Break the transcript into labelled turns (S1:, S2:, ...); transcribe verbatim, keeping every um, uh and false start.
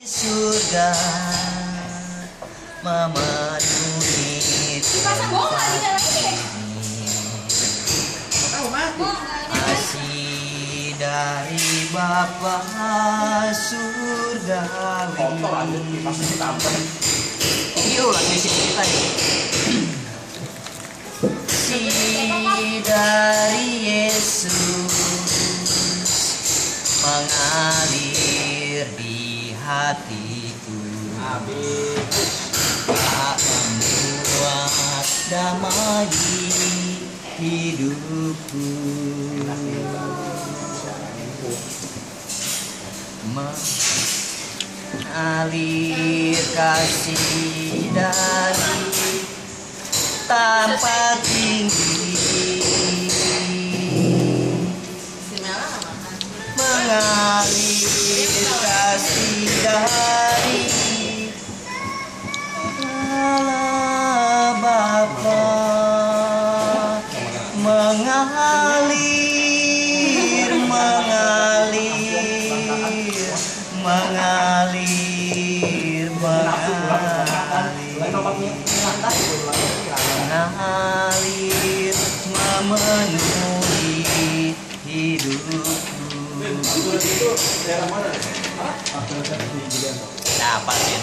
S1: Surga memenuhi kasih dari Bapa surgawi. Ini ulang di sini kita ya. Kasih dari Yesus mengalir di hatiku, tak membuat damai hidupku, mengalir kasih dari tempat tinggi, mengalir kasih dari Allah Bapa, mengalir, mengalir, mengalir, mengalir, memenuhi hidupku. Dapat